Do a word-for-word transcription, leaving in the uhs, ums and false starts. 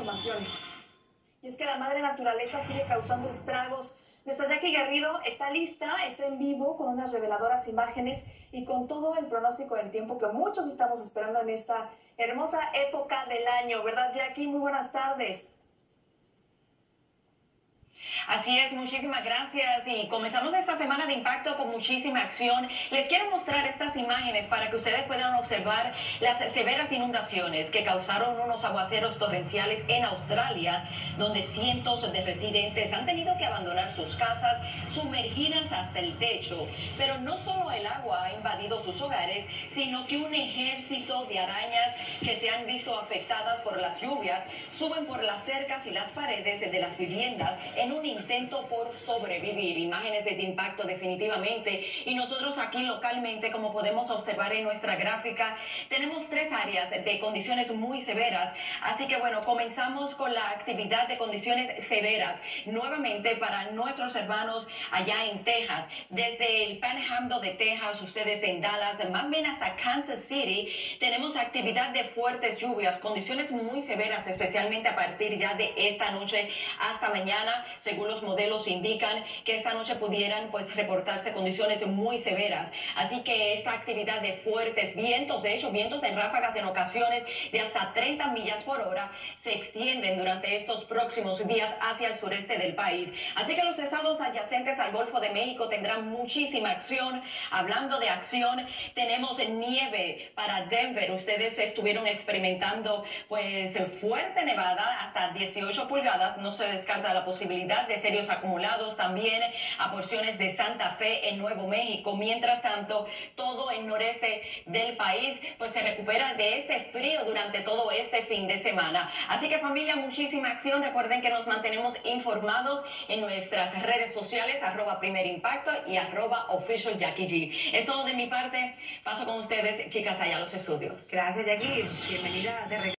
información. Y es que la madre naturaleza sigue causando estragos. Nuestra Jackie Garrido está lista, está en vivo con unas reveladoras imágenes y con todo el pronóstico del tiempo que muchos estamos esperando en esta hermosa época del año, ¿verdad, Jackie? Muy buenas tardes. Así es, muchísimas gracias y comenzamos esta semana de impacto con muchísima acción. Les quiero mostrar estas imágenes para que ustedes puedan observar las severas inundaciones que causaron unos aguaceros torrenciales en Australia, donde cientos de residentes han tenido que abandonar sus casas sumergidas hasta el techo. Pero no solo el agua ha invadido sus hogares, sino que un ejército de arañas que se han visto afectadas por las lluvias suben por las cercas y las paredes de las viviendas en un intento por sobrevivir. Imágenes de impacto definitivamente, y nosotros aquí localmente, como podemos observar en nuestra gráfica, tenemos tres áreas de condiciones muy severas. Así que bueno, comenzamos con la actividad de condiciones severas nuevamente para nuestros hermanos allá en Texas, desde el Panhandle de Texas, ustedes en Dallas, más bien hasta Kansas City, tenemos actividad de fuertes lluvias, condiciones muy severas, especialmente a partir ya de esta noche hasta mañana. Según los modelos indican que esta noche pudieran pues reportarse condiciones muy severas. Así que esta actividad de fuertes vientos, de hecho vientos en ráfagas en ocasiones de hasta treinta millas por hora, se extienden durante estos próximos días hacia el sureste del país. Así que los estados adyacentes al Golfo de México tendrán muchísima acción. Hablando de acción, tenemos nieve para Denver. Ustedes estuvieron experimentando pues fuerte nevada hasta dieciocho pulgadas. No se descarta la posibilidad de serios acumulados también a porciones de Santa Fe en Nuevo México. Mientras tanto, todo el noreste del país pues se recupera de ese frío durante todo este fin de semana. Así que familia, muchísima acción. Recuerden que nos mantenemos informados en nuestras redes sociales, arroba Primer Impacto y arroba Official Jackie G. Es todo de mi parte. Paso con ustedes, chicas, allá a los estudios. Gracias, Jackie. Bienvenida de regreso.